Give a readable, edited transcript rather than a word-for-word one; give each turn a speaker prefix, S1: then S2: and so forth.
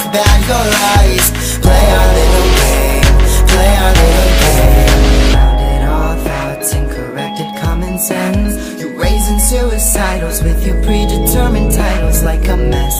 S1: bad your lies. Play our little game, play our little game. Rounded all thoughts and corrected common sense. You raising suicidals with your predetermined titles like a mess.